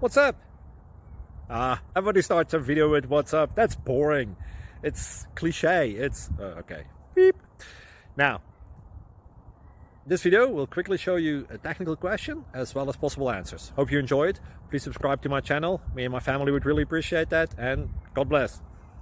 What's up? Everybody starts a video with what's up. That's boring. It's cliche. It's okay. Beep. Now, this video will quickly show you a technical question as well as possible answers. Hope you enjoyed. Please subscribe to my channel. Me and my family would really appreciate that, and God bless.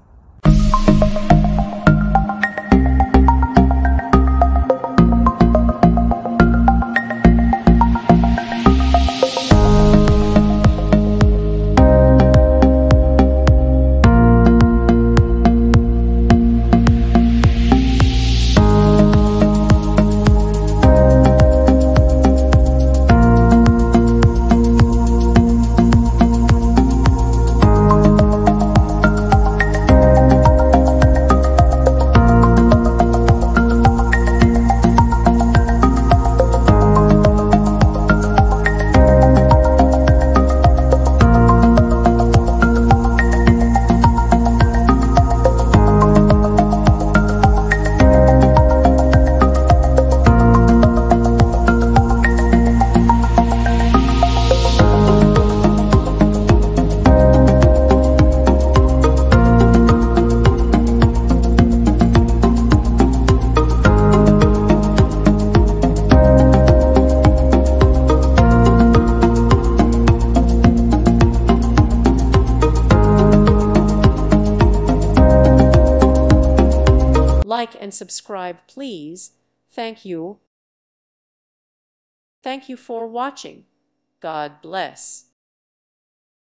Like and subscribe, please. Thank you. Thank you for watching. God bless.